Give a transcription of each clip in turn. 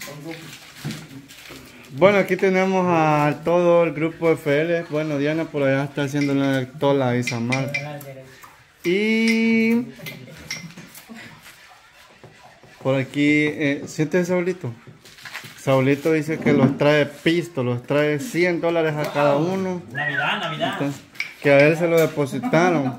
Bueno, aquí tenemos a todo el grupo FL. Bueno, Diana por allá está haciendo la tola y Samar. Y por aquí, ¿sientes Saulito? Saulito dice que los trae pisto, los trae $100 a cada uno. Navidad. Entonces, que a él se lo depositaron.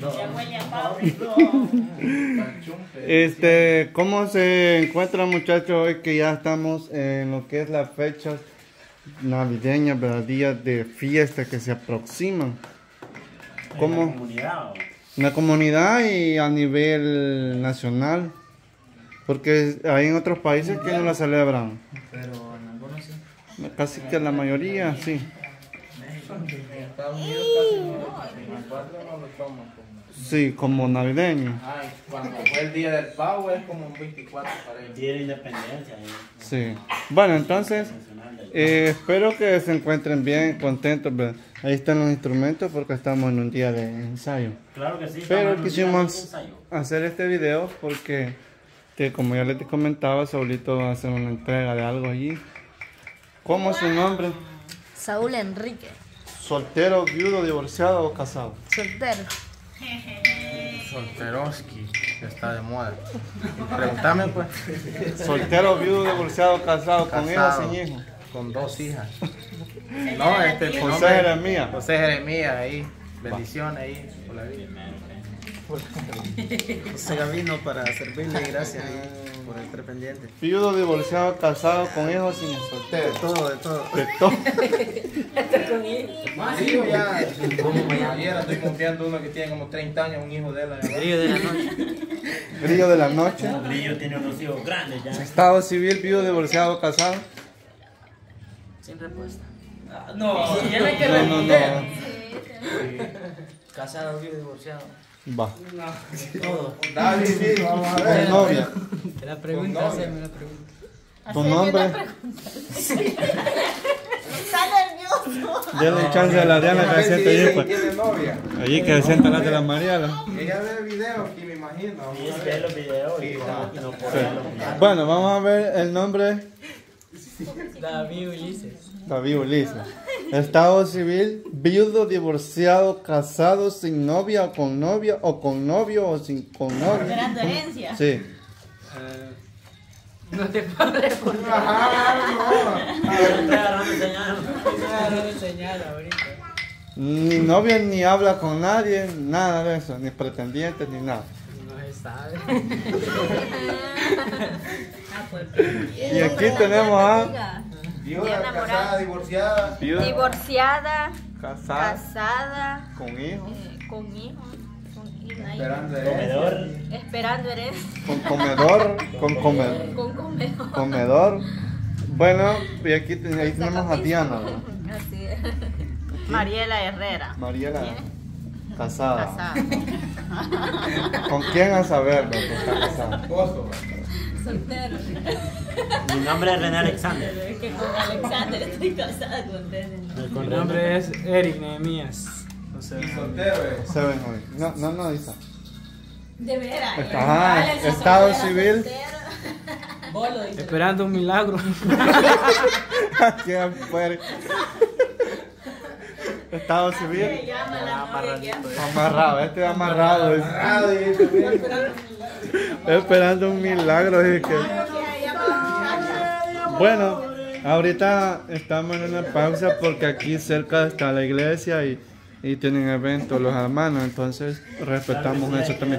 ¿Cómo se encuentran, muchachos, hoy que ya estamos en lo que es las fechas navideñas, ¿verdad? Días de fiesta que se aproximan? ¿Cómo? ¿En la comunidad? En la comunidad y a nivel nacional. Porque hay en otros países que no la celebran. Pero en algunos sí. Casi que la mayoría, sí. En Estados Unidos casi no, en el patio no lo toman como... Sí, como navideño. Ay, cuando fue el día del pavo es como un 24 para El ellos. día de la independencia. Sí. Bueno, entonces, espero que se encuentren bien, contentos, ¿verdad? Ahí están los instrumentos porque estamos en un día de ensayo. Claro que sí. Pero quisimos hacer este video porque, como ya les comentaba, Saulito va a hacer una entrega de algo allí. ¿Cómo es su nombre? Saúl Enrique. ¿Soltero, viudo, divorciado o casado? Soltero. Solteroski, que está de moda. Pregúntame pues. ¿Soltero, viudo, divorciado, casado, con hijos Casado, sin hijos? con 2 hijas. No, mi José nombre- Jeremías. José Jeremías ahí. Bendiciones ahí por la vida. José Gavino para servirle y gracias ahí por estar pendiente. Viudo, divorciado, casado, con hijos sin hijos, soltero. De todo, de todo. De todo. Sí, yo ya. Ayer estoy confiando uno que tiene como 30 años, un hijo de él. Brillo de la noche. Grillo de la noche. Brillo tiene unos hijos grandes ya. Estado civil, viudo, divorciado, casado. Sin respuesta. No, Tiene que No, no, no. Casado, vivo, divorciado. Va. Todo. Dale, sí, vamos a ver. Con novia. La pregunta, novia. haceme la pregunta. Tu nombre. Está nervioso. Denle chance a la Diana que se siente allí, pues. ¿Tiene novia? Allí que se sienta la de la Mariela. Ella ve videos aquí, me imagino. Vamos Sí, a es ver. ver los videos y no por Sí. ver los videos. Bueno, vamos a ver el nombre. David Ulises. David Ulises. Estado civil, viudo, divorciado, casado, sin novia o con novia, o con novio o sin con novio. Esperando herencia. Sí. No te puedo responder. Estoy agarrando señal. No señal ahorita. Ni novia ni habla con nadie, nada de eso, ni pretendientes ni nada. No se sabe. Y aquí tenemos a Viuda, casada, divorciada. viuda, Divorciada, casada, casada, con hijos, con hijos, Esperando Comedor. esperando herencia, con comedor, con comer, con comedor. comedor. Bueno, y aquí ahí tenemos a Diana, ¿no? Así es. Mariela Herrera. Mariela, casada. Casada. ¿Con quién a saber que está casada? Esposo. Soltero. Mi nombre es René Alexander. Es que con Alexander estoy casada con René. Mi nombre es Eric Nehemías. No sé. Y soltero es. Se ven hoy. No, Isa. De veras. Ajá, Alex, estado soltera, civil. soltero. Bolo, dice. Esperando un milagro. ¿Quién fue? Estado Se civil. llama la novia que anda. Amarrado, este es amarrado. Esperando un milagro. Dice que... Bueno, ahorita estamos en una pausa porque aquí cerca está la iglesia y tienen eventos los hermanos, entonces respetamos eso también.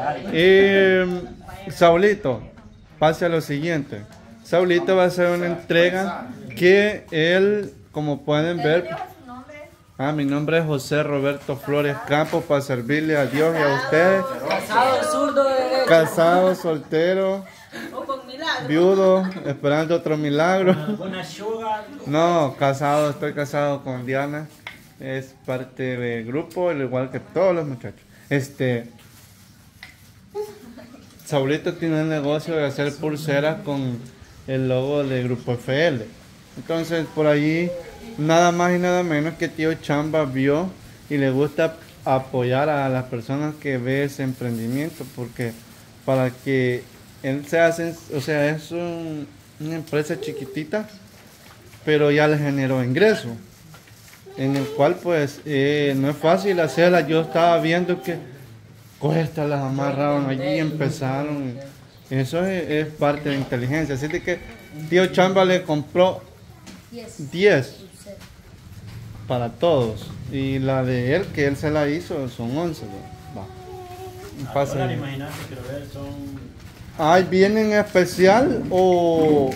Y Saulito, pase a lo siguiente. Saulito va a hacer una entrega que él, como pueden ver, mi nombre es José Roberto Flores Campos para servirle a Dios y a ustedes. Casado, zurdo, derecho. Casado, soltero, O con milagro. viudo, esperando otro milagro. Una sugar. No, casado, estoy casado con Diana. Es parte del grupo, al igual que todos los muchachos. Saulito tiene el negocio de hacer pulseras con el logo del grupo FL. Entonces, por allí, nada más y nada menos que tío Chamba vio y le gusta apoyar a las personas que ve ese emprendimiento, porque para que él se hace, o sea, es una empresa chiquitita, pero ya le generó ingreso, en el cual pues no es fácil hacerla. Yo estaba viendo que cuesta, las amarraron allí y empezaron. Eso es parte de inteligencia. Así de que tío Chamba le compró 10 para todos, y la de él, que él se la hizo, son 11. Va. Pasa. Ahora imagínate, quiero ver, son... Ay, ¿viene en especial o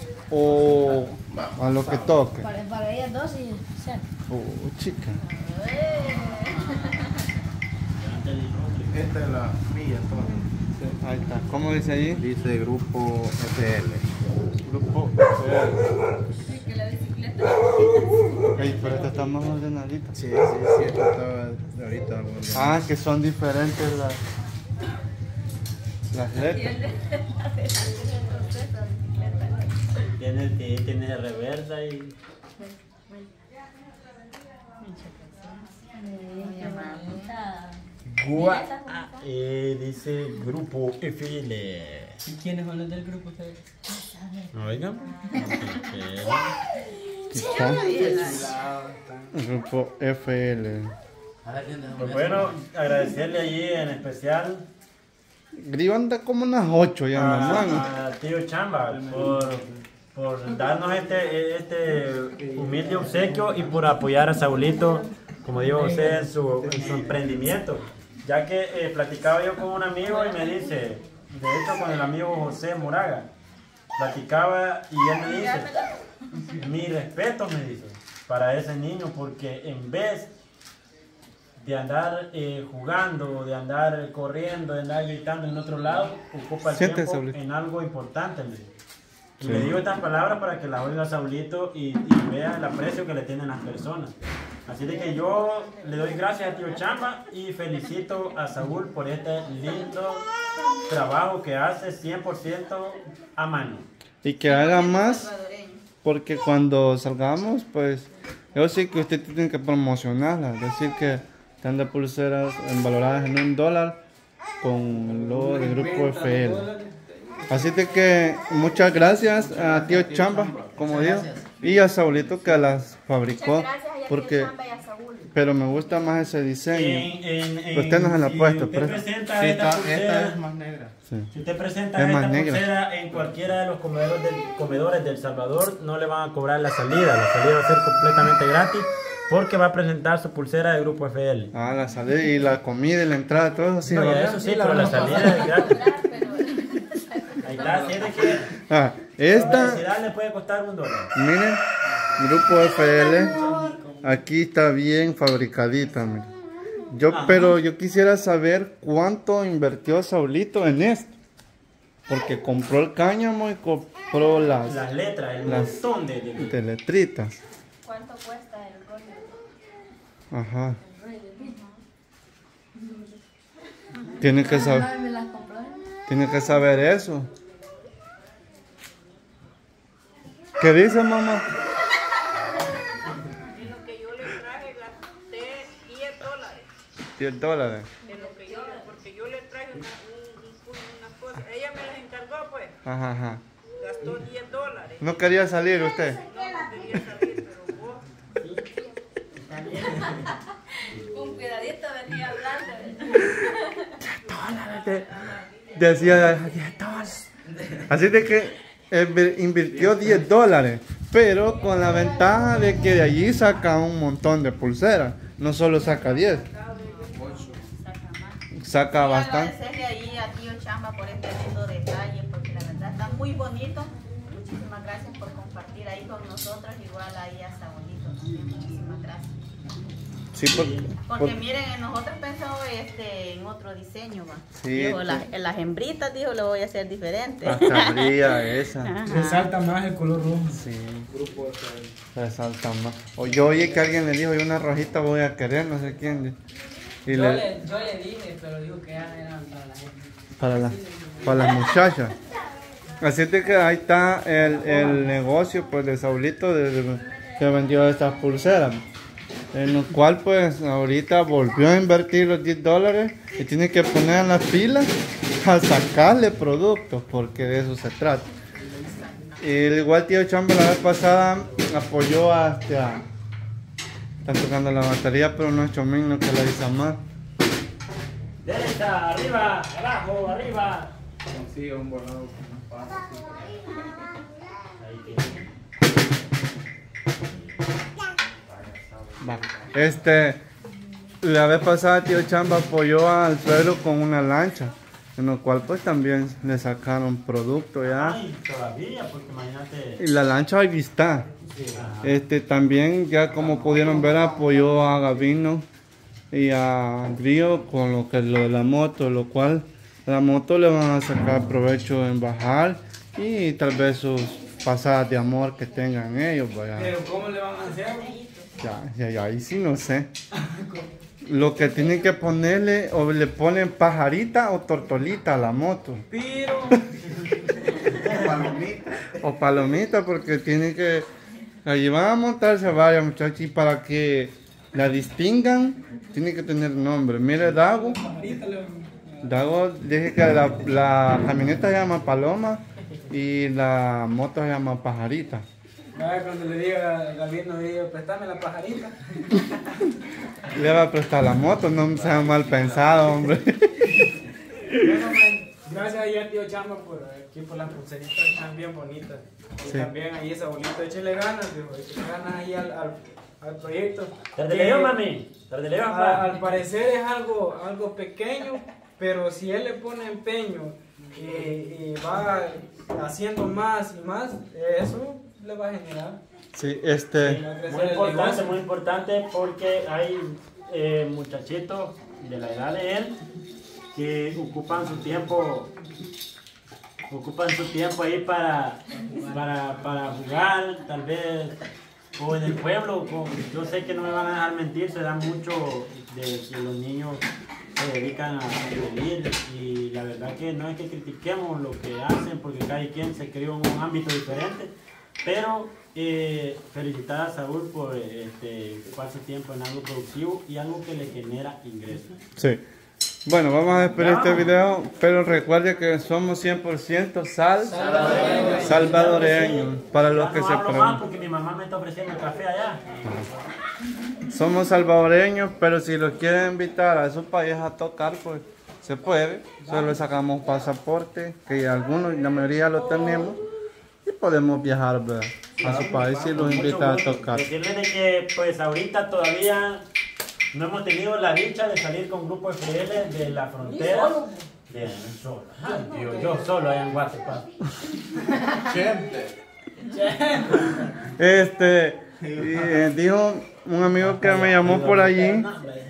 a lo que toque? Para ellas dos y especial. Chica. Esta es la mía, entonces. Ahí está. ¿Cómo dice ahí? Dice Grupo FL. Grupo. Es que la bicicleta. Ey, pero esta está más ordenadita. Sí, esta estaba ahorita. Ah, que son diferentes las letras. Tiene reversa y... dice Grupo FL. ¿Y quiénes son los del grupo? Oigan. Está. Grupo FL. Pues bueno, agradecerle allí en especial Grillo anda como unas 8 ya, mi hermano. a tío Chamba por darnos este humilde obsequio y por apoyar a Saulito, como dijo usted, en su emprendimiento. Ya que platicaba yo con un amigo y me dice, de hecho con el amigo José Moraga, platicaba y él me dice, mi respeto, me dice, para ese niño, porque en vez de andar jugando, de andar corriendo, de andar gritando en otro lado, ocupa el Siéntese, tiempo Saulito. en algo importante, me dice. Y Sí. le digo estas palabras para que las oiga Saulito y vea el aprecio que le tienen las personas. Así de que yo le doy gracias a tío Chamba y felicito a Saúl por este lindo trabajo que hace 100% a mano. Y que haga más, porque cuando salgamos, pues, yo sé que usted tiene que promocionarla. Decir que están de pulseras valoradas en $1 con el logo del grupo FL. Así de que muchas gracias a tío Chamba, como digo, y a Saulito que las fabricó, porque, pero me gusta más ese diseño. Usted no se la ha puesto, usted pero presenta Sí, esta esta pulsera, es más negra. sí. si usted presenta Es esta más negra. pulsera en cualquiera de los comedores del Salvador, no le van a cobrar la salida va a ser completamente gratis, porque va a presentar su pulsera de Grupo FL. Ah, la salida y la comida y la entrada, todo eso sí, No, ya ¿verdad? eso sí, pero la salida es gratis. Ahí está, tiene que... Ah, La esta, universidad le puede costar $1. miren, grupo FL, aquí está bien fabricadita, miren. Pero yo quisiera saber cuánto invirtió Saulito en esto, porque compró el cáñamo y compró Las las letras, el Las- montón de letritas. ¿Cuánto cuesta el rollo? Ajá. Tiene que saber, Ay, me las compró. tiene que saber eso. ¿Qué dice mamá? En lo que yo le traje gasté $10. $10. En lo que yo, porque yo le traje unas cosas. Ella me las encargó, pues. Ajá, ajá. Gastó $10. ¿No quería salir usted? No quería salir, pero vos. Con cuidadito venía hablando. Decía $10. Así de que invirtió $10, pero con la ventaja de que de allí saca un montón de pulseras. No solo saca 10, saca bastante. Agradecerle ahí a tío Chamba por este lindo detalle, porque la verdad está muy bonito. Muchísimas gracias por compartir ahí con nosotros, igual ahí a Sabolito también. Muchísimas gracias. Sí, Porque miren, nosotros pensamos en otro diseño, va. Sí, Dijo, sí. las hembritas, dijo, lo voy a hacer diferente. hasta brilla esa. Ajá. Resalta más el color rojo. Sí, resalta más. O yo oí que alguien le dijo, yo una rojita voy a querer, no sé quién. Y Yo le, le dije, pero dijo que ya eran para la gente. para las muchachas. Así de que ahí está el negocio pues de Saulito que vendió estas pulseras. En lo cual pues ahorita volvió a invertir los $10 y tiene que poner en las pilas a sacarle productos, porque de eso se trata. igual tío Chamba la vez pasada apoyó están tocando la batería, pero no es Chomín, no que la hizo más. Derecha, arriba, abajo, arriba. Consigue un volado con un paso. Va. La vez pasada tío Chamba apoyó al suelo con una lancha, en lo cual pues también le sacaron producto ya. Ay, todavía, porque imagínate. Y la lancha ahí está. Sí, ajá. También ya como pudieron ver apoyó a Gavino y a Grillo con lo de la moto, lo cual la moto le van a sacar provecho en bajar y tal vez sus pasadas de amor que tengan ellos. Vaya. Pero ¿cómo le van a hacer? Ya, ahí sí no sé. Lo que tienen que ponerle, o le ponen pajarita o tortolita a la moto. Pero... O palomita, porque tienen que... Allí van a montarse varios muchachos y para que la distingan, tiene que tener nombre. Mire, Dago, dije que la camioneta se llama Paloma y la moto se llama Pajarita. Cuando le diga a Gavino, digo, préstame la pajarita. Le va a prestar la moto, no sea mal pensado, hombre. Bueno, man, gracias ahí al tío Chamba por las pulseritas, están bien bonitas. Y Sí. también ahí esa bolita, échale ganas, dijo, échale ganas ahí al proyecto. Tardele yo, mami. Tardele yo, papá. Al parecer es algo pequeño, pero si él le pone empeño y va haciendo más y más, eso le va a generar. Sí, va a crecer el negocio. Muy importante porque hay muchachitos de la edad de él que ocupan su tiempo ahí para jugar, tal vez, o en el pueblo. Yo sé que no me van a dejar mentir, se da mucho de que los niños se dedican a vivir, y la verdad que no es que critiquemos lo que hacen, porque cada quien se crió en un ámbito diferente, pero felicitar a Saúl por ocuparse tiempo en algo productivo y algo que le genera ingresos. sí. Bueno, vamos a despedir este video, pero recuerde que somos 100% salvadoreños. Para los que no se hablo más preguntan. porque mi mamá me está ofreciendo el café allá. Somos salvadoreños, pero si los quieren invitar a esos países a tocar, pues se puede. Solo sacamos pasaporte, que algunos, la mayoría lo tenemos, y podemos viajar, ¿verdad?, a su país y los invitan a tocar. Decirles de que pues ahorita todavía no hemos tenido la dicha de salir con Grupo FL de la frontera. Solo. Ay, Dios, yo solo allá en Guatemala. Dijo un amigo que me llamó por allí,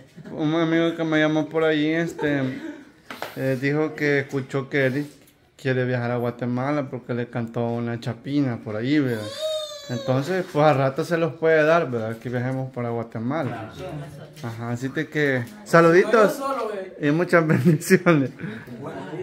dijo que escuchó que él quiere viajar a Guatemala porque le cantó una chapina por allí, ¿verdad? Entonces, pues a rato se los puede dar, ¿verdad?, que viajemos para Guatemala. Ajá, así que saluditos y muchas bendiciones.